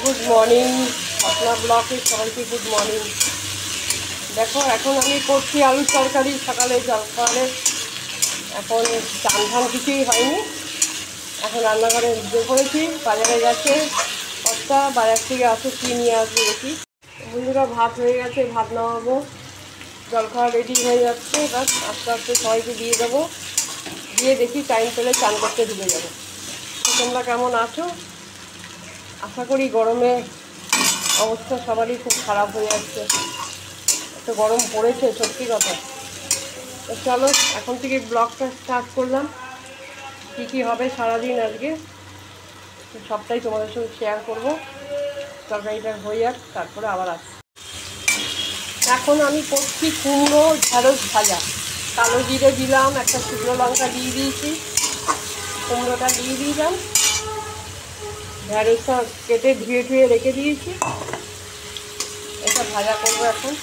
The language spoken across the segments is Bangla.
গুড মর্নিং, আপনার ব্লকে সবাইকে গুড মর্নিং। দেখো এখন আমি করছি আলুর তরকারি, সকালে জলখাবারে। এখন চান ধান কিছুই হয়নি, এখন রান্নাঘরে ঢুকে পড়েছি। বাজারে গেছে কর্তা, বাজার থেকে আসে কি নিয়ে আসবে দেখি। বন্ধুরা ভাত হয়ে গেছে, ভাত নামাবো, জলখাবার রেডি হয়ে যাচ্ছে। এবার আস্তে আস্তে সবাইকে দিয়ে দেবো, দিয়ে দেখি টাইম পেলে চান করতে ঢুকে যাবো। তোমরা কেমন আছো? আশা করি গরমে অবস্থা সবারই খুব খারাপ হয়ে যাচ্ছে, এত গরম পড়েছে সত্যি কথা। তো চলো এখন থেকে ব্লগটা স্টার্ট করলাম। কী কী হবে সারাদিন আজকে সবটাই তোমাদের সঙ্গে শেয়ার করব। তরকারিটা হয়ে যাক, তারপরে আবার আসছি। এখন আমি করছি কুমড়ো ঢেঁড়স ভাজা। কালো জিরে দিলাম, একটা শুকনো লঙ্কা দিয়ে দিয়েছি, কুমড়োটা দিয়ে দিলাম, ঢেঁড়সটা কেটে ধুয়ে রেখে দিয়েছি। এটা ভাজা করবো এখন।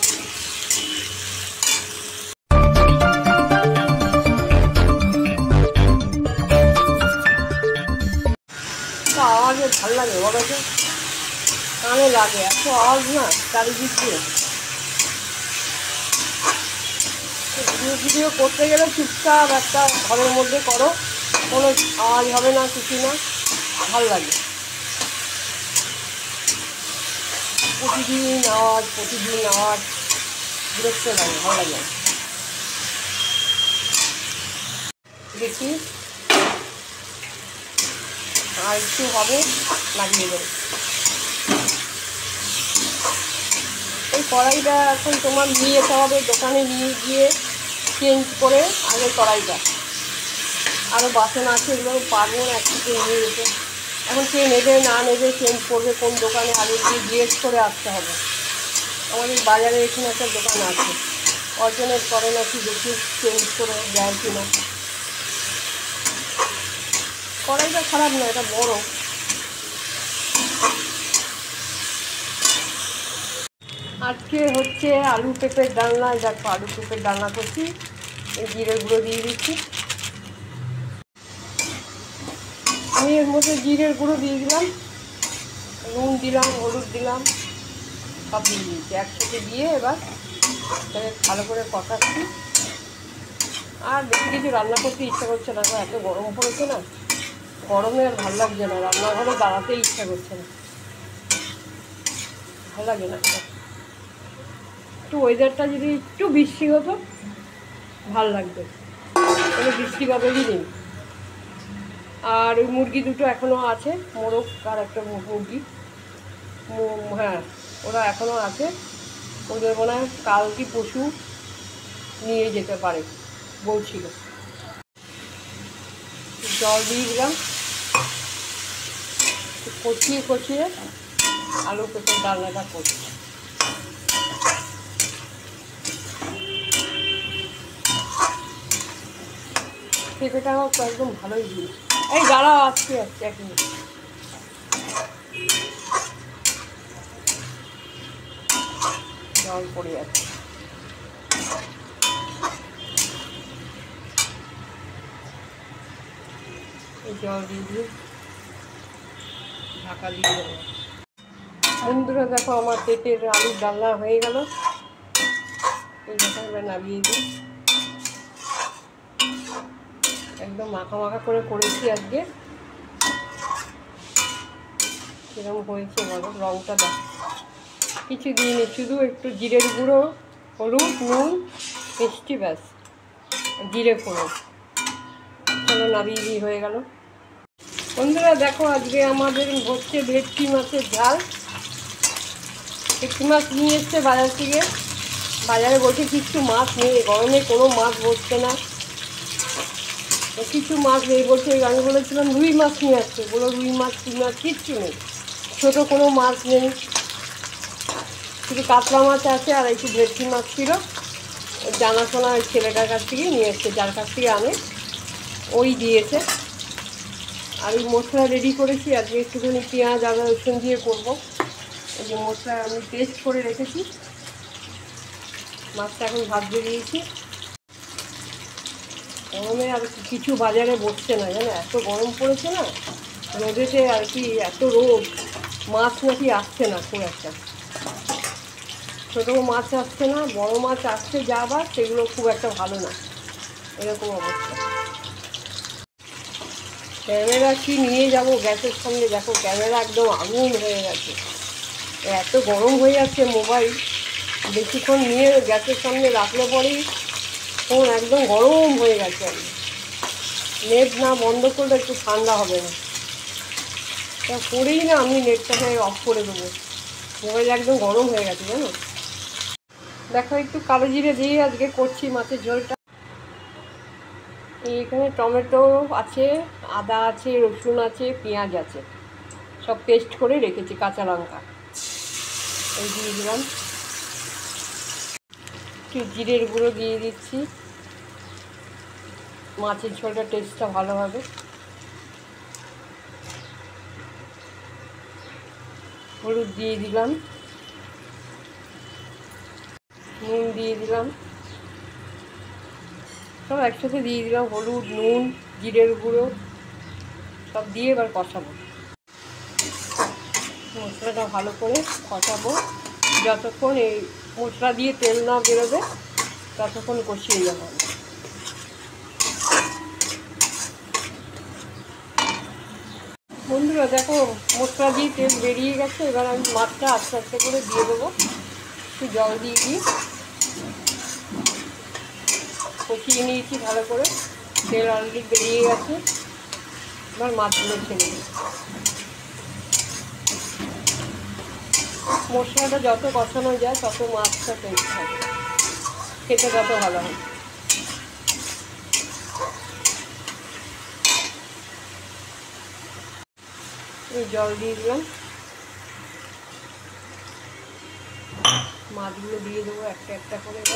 আওয়াজে ভালো লাগে, বড়কে কানে লাগে, এত আওয়াজ না চারিদিক দিয়ে। ভিডিও করতে গেলে চুপচাপ একটা ঘরের মধ্যে করো, কোনো আওয়াজ হবে না, কিছু না, ভালো লাগে। প্রতিদিন আওয়াজ বিরক্ত লাগে, ভালো লাগে। দেখি আর একটু হবে, লাগিয়ে দেবো। এই কড়াইটা এখন তোমার নিয়ে যেতে হবে দোকানে, নিয়ে গিয়ে চেঞ্জ করে আগে কড়াইটা। আরও বাসন আছে, এগুলো পারবো না একসাথে নিয়ে যেতে। এখন কে নেবে না নেবে, চেঞ্জ করবে কোন দোকানে, আগে গিয়ে জিজ্ঞেস করে আসতে হবে। আমাদের বাজারে এখানে একটা দোকান আছে, অর্জনের করে নাকি, দেখি চেঞ্জ করে দেয় কিনা। কড়াইটা খারাপ না, এটা বড়। আজকে হচ্ছে আলু পেঁপের ডালনা। দেখো আলু পেঁপের ডালনা করছি, এই জিরে গুঁড়ো দিয়ে দিচ্ছি। আমি এর মধ্যে জিরের গুঁড়ো দিয়ে দিলাম, নুন দিলাম, হলুদ দিলাম, সব দিয়ে দিয়েছি একসাথে দিয়ে। এবার ভালো করে কষাচ্ছি। আর বেশি কিছু রান্না করতে ইচ্ছা করছে না, এত গরম পড়েছে না, গরমে আর ভালো লাগছে না, রান্নাঘরে দাঁড়াতেই ইচ্ছা করছে না, ভালো লাগে না। একটু ওয়েদারটা যদি একটু বৃষ্টি হতো ভাল লাগতো, কোনো বৃষ্টি বাদলই নেই। আর ওই মুরগি দুটো এখনও আছে, মোরগ আর একটা মুরগি, হ্যাঁ ওরা এখনও আছে। ওদের মনে হয় কাল কি পশু নিয়ে যেতে পারে বলছিল। জল দিয়ে দিলাম, কচিয়ে আলু পেঁপের ডালনাটা করছি। পেঁপেটাও তো একদম ভালোই দিই। এই গাড়া আসছে এক মিনিট। জল পড়ে যাচ্ছে। এই জল দিয়ে ঢাকা দিয়ে দেবো। বন্ধুরা দেখো আমার পেঁপের আলুর ডালনা হয়ে গেল। এই দেখো এবার নামিয়ে দিই। একদম মাখা মাখা করে করেছি আজকে। কিরকম হয়েছে বলো, রঙটা দেখ। কিছু দিইনি, শুধু একটু জিরের গুঁড়ো, হলুদ, নুন, মিষ্টি, ব্যাস, জিরে ফোড়ন। চলো নামিয়ে দিয়ে হয়ে গেল। বন্ধুরা দেখো আজকে আমাদের হচ্ছে ভেটকি মাছের ঝাল। ভেটকি মাছ নিয়ে এসছে বাজার থেকে। বাজারে বলছে কিছু মাছ নেই, গরমে কোনো মাছ বসছে না, কিছু মাছ নেই বলছে। আমি বলেছিলাম রুই মাছ নিয়ে আসছে, বলো রুই মাছ কিচ্ছু নেই, ছোটো কোনো মাছ নেই, শুধু কাতলা মাছ আছে আর একটু ভেটকি মাছ ছিল। জানাশোনা ওই ছেলেটার কাছ থেকেই নিয়ে এসছে, যার কাছ থেকে আনে ওই দিয়েছে। আর ওই মশলা রেডি করেছি আজকে, একটুখানি পেঁয়াজ আদা রসুন দিয়ে করবো। এই যে মশলা আমি পেস্ট করে রেখেছি, মাছটা এখন ভাত দিয়ে দিয়েছি। গরমে আর কিছু বাজারে বসছে না, জানো এত গরম পড়েছে না, রোদেতে আর কি এত রোদ, মাছ নাকি আসছে না, খুব একটা ছোটো মাছ আসছে না, বড় মাছ আসছে যা আবার সেগুলো খুব একটা ভালো না, এরকম অবস্থা। ক্যামেরা কি নিয়ে যাব গ্যাসের সামনে, দেখো ক্যামেরা একদম আগুন হয়ে গেছে, এত গরম হয়ে যাচ্ছে মোবাইল, বেশিক্ষণ নিয়ে গ্যাসের সামনে রাখলে পরেই ফোন একদম গরম হয়ে গেছে। আমি নেট না বন্ধ করলে একটু ঠান্ডা হবে না, তা করেই না আমি নেটটাকে অফ করে দেবো, মোবাইল একদম গরম হয়ে গেছে জানো। দেখো একটু কালো জিরে দিয়ে আজকে করছি মাছের ঝোলটা। এখানে টমেটো আছে, আদা আছে, রসুন আছে, পেঁয়াজ আছে, সব পেস্ট করে রেখেছি, কাঁচা লঙ্কা এই দিয়ে দিলাম, একটু জিরের গুঁড়ো দিয়ে দিচ্ছি, মাছের ঝোলটা টেস্টটা ভালো হবে। হলুদ দিয়ে দিলাম, নুন দিয়ে দিলাম, সব একসাথে দিয়ে দিলাম, হলুদ নুন জিরের গুঁড়ো সব দিয়ে এবার কষাবো, মশলাটা ভালো করে কষাবো, যতক্ষণ এই মশলা দিয়ে তেল না বেরোবে ততক্ষণ কষিয়ে যাবো। বন্ধুরা দেখো মশলা দিয়ে তেল বেরিয়ে গেছে, এবার আমি মাছটা আস্তে আস্তে করে দিয়ে দেবো, একটু জল দিয়ে দিই, কষিয়ে নিয়েছি ভালো করে, তেল অলরেডি বেরিয়ে গেছে, এবার মাছগুলো ছেড়ে দিই। মশলাটা যত কষানো যায় তত মাছটা টেস্ট হবে, খেতে তত ভালো হয়। জল দিয়ে দিলাম, মাছগুলো দিয়ে দেবো একটা একটা করে। এবার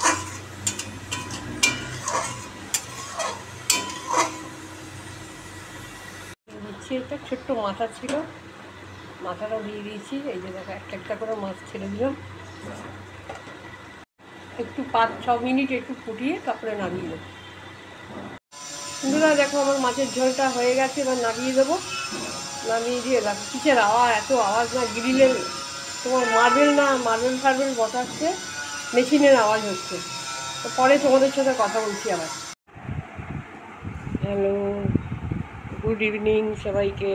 দিচ্ছি, একটা ছোট্ট মাথা ছিল, মাথাটাও দিয়ে দিয়েছি, এই যে দেখো একটা একটা করে মাছ ছেড়ে দিলাম, একটু 5-6 মিনিট একটু ফুটিয়ে তারপরে নামিয়ে দেবো। বন্ধুরা দেখো আমার মাছের ঝোলটা হয়ে গেছে, এবার নামিয়ে দেবো, নামিয়ে দিয়ে দেখো কিসের আওয়াজ, এত আওয়াজ না, গ্রিলের তোমার মার্বেল ফার্বেল বসাচ্ছে, মেশিনের আওয়াজ হচ্ছে। তো পরে তোমাদের সাথে কথা বলছি আবার। হ্যালো, গুড ইভিনিং সবাইকে।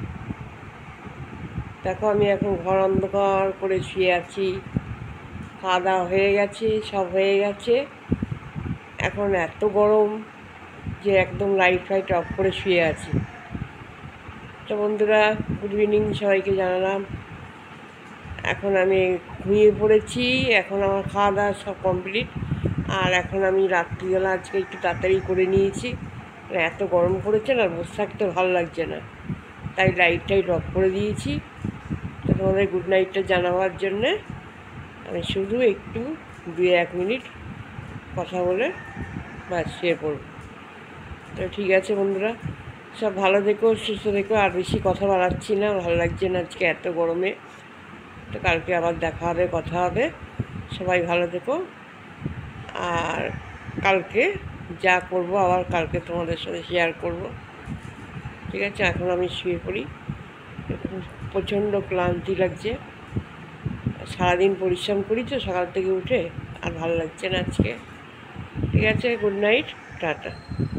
দেখো আমি এখন ঘর অন্ধকার করে শুয়ে আছি, খাওয়া দাওয়া হয়ে গেছে, সব হয়ে গেছে, এখন এত গরম যে একদম লাইট ফাইট অফ করে শুয়ে আছি। তো বন্ধুরা গুড ইভিনিং সবাইকে জানালাম, এখন আমি ঘুমিয়ে পড়েছি, এখন আমার খাওয়া দাওয়া সব কমপ্লিট, আর এখন আমি রাত্রিবেলা আজকে একটু তাড়াতাড়ি করে নিয়েছি, এত গরম পড়েছে না, বসে থাকতে ভালো লাগছে না, তাই লাইট টাইট অফ করে দিয়েছি। তো তোমাদের গুড নাইটটা জানাবার জন্যে আমি শুধু একটু 2-1 মিনিট কথা বলে বাস শুয়ে পড়ব। তো ঠিক আছে বন্ধুরা, সব ভালো থেকো, সুস্থ থেকো, আর বেশি কথা বাড়াচ্ছি না, ভালো লাগছে না আজকে এত গরমে। তো কালকে আবার দেখা হবে, কথা হবে, সবাই ভালো থেকো, আর কালকে যা করব আবার কালকে তোমাদের সাথে শেয়ার করব। ঠিক আছে, এখন আমি শুয়ে পড়ি, প্রচণ্ড ক্লান্তি লাগছে, সারাদিন পরিশ্রম করি তো সকাল থেকে উঠে, আর ভালো লাগছে না আজকে। ঠিক আছে, গুড নাইট, টাটা।